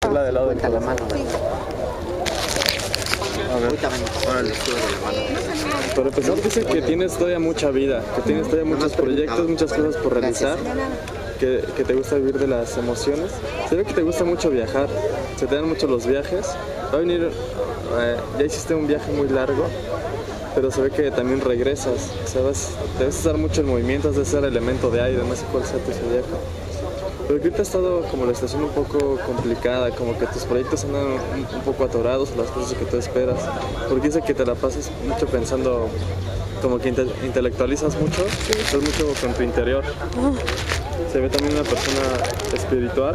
habla del lado del la mano. A ver. Para empezar, dice que tienes todavía mucha vida, que tienes todavía muchos proyectos, muchas cosas por realizar, que te gusta vivir de las emociones. Se ve que te gusta mucho viajar, se te dan mucho los viajes. Va a venir, ya hiciste un viaje muy largo, pero se ve que también regresas. O sea, te vas a estar mucho en movimiento, has de ser elemento de aire, no sé cuál sea tu zodiaco. Pero ahorita ha estado como la estación un poco complicada, como que tus proyectos andan un poco atorados, las cosas que tú esperas. Porque dice que te la pasas mucho pensando, como que intelectualizas mucho, estás mucho con tu interior. Se ve también una persona espiritual.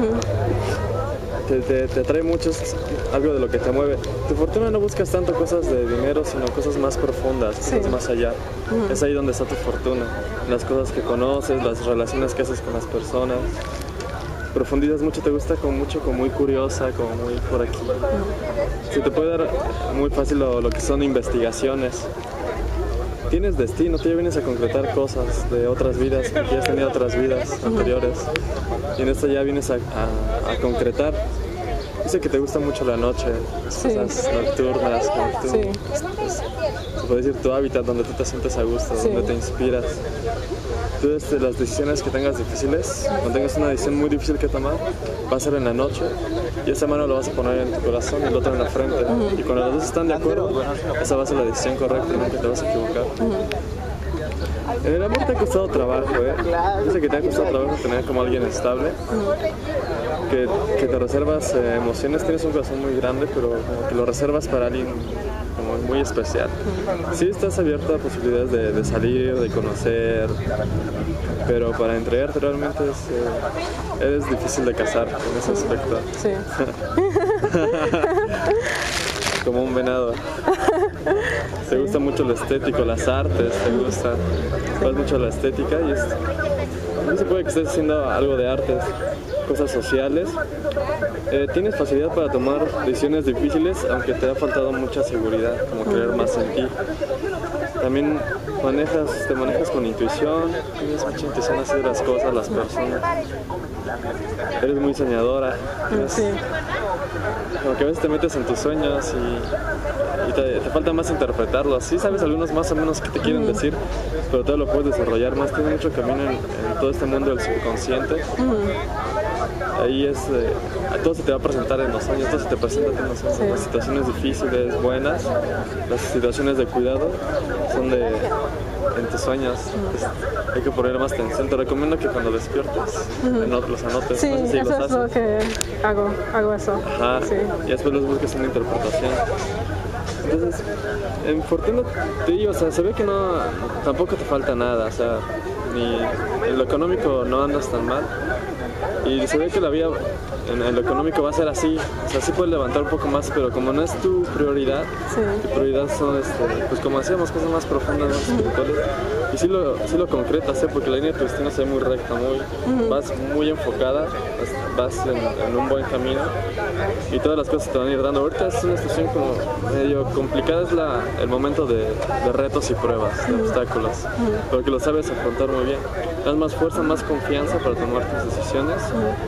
Te atrae mucho, es algo de lo que te mueve. Tu fortuna no buscas tanto cosas de dinero, sino cosas más profundas, cosas más allá. Es ahí donde está tu fortuna, las cosas que conoces, las relaciones que haces con las personas. Profundizas mucho, te gusta como muy curiosa, como muy por aquí. Se te puede dar muy fácil lo que son investigaciones. Tienes destino, tú ya vienes a concretar cosas de otras vidas, que ya has tenido otras vidas anteriores. Y en esta ya vienes a concretar. Dice que te gusta mucho la noche, cosas nocturnas, como tú, se puede decir tu hábitat, donde tú te sientes a gusto, donde te inspiras. Tú las decisiones que tengas difíciles, cuando tengas una decisión muy difícil que tomar, va a ser en la noche y esa mano lo vas a poner en tu corazón y el otro en la frente. Y cuando los dos están de acuerdo, esa va a ser la decisión correcta y nunca te vas a equivocar. En el amor te ha costado trabajo, Dice que te ha costado trabajo tener como alguien estable, que te reservas emociones, tienes un corazón muy grande, pero como que lo reservas para alguien como muy especial. Sí estás abierto a posibilidades de salir, de conocer, pero para entregarte realmente eres difícil de casar en ese aspecto. Sí. Como un venado. Te gusta mucho lo estético, las artes, te gusta mucho la estética y no se puede que estés haciendo algo de artes, cosas sociales. Tienes facilidad para tomar decisiones difíciles, aunque te ha faltado mucha seguridad, como creer más en ti. También te manejas con intuición, tienes mucha intuición hacia las cosas, las personas. Eres muy soñadora. Como que a veces te metes en tus sueños y te falta más interpretarlos. Sí sabes algunos más o menos qué te quieren decir, pero todo lo puedes desarrollar más. Tienes mucho camino en todo este mundo del subconsciente. Ahí todo se te va a presentar en los sueños, todo se te presenta en los sueños. Las situaciones difíciles, buenas, las situaciones de cuidado son en tus sueños. Hay que poner más atención. Te recomiendo que cuando despiertes los anotes. Sí, no sé si eso es lo que hago eso. Ajá, sí. Y después los busques una interpretación. Entonces, en fortuna te digo, o sea, se ve que tampoco te falta nada, o sea, ni en lo económico no andas tan mal. Y se ve que la vida en lo económico va a ser así, o sea, sí puedes levantar un poco más, pero como no es tu prioridad, tu prioridad son, pues como decíamos, cosas más profundas, más espirituales, y sí lo concretas, porque la línea de tu destino se ve muy recta, vas muy enfocada, vas en un buen camino, y todas las cosas te van a ir dando. Ahorita es una situación como medio complicada, es el momento de retos y pruebas, de obstáculos, pero que lo sabes afrontar muy bien. Das más fuerza, más confianza para tomar tus decisiones,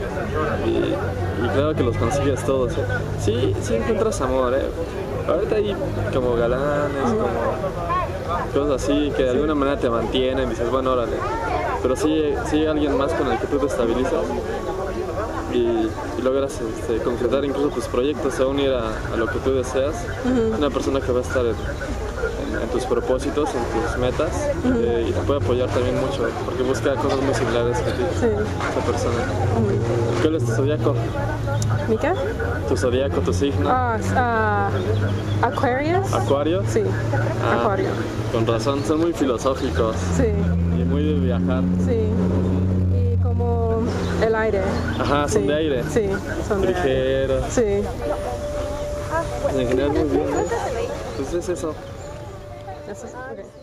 y claro que los consigues todos. Sí encuentras amor, Ahorita hay como galanes, como cosas así que de alguna manera te mantienen, dices, bueno, órale. Pero sí hay alguien más con el que tú te estabilizas y logras concretar incluso tus proyectos, se va a unir a lo que tú deseas. Una persona que va a estar en tus propósitos, en tus metas, y te puede apoyar también mucho, porque busca cosas muy similares a ti, esa persona. ¿Cuál es tu zodiaco? ¿Mi qué? ¿Tu zodiaco, tu signo? Aquarius. ¿Acuario? Sí, Acuario. Con razón, son muy filosóficos. Sí. Y muy de viajar. Sí. Y como el aire. Ajá, son de aire. Sí, son de aire. Ligeros. Sí. En general muy bien, Pues es eso. Eso es, okay.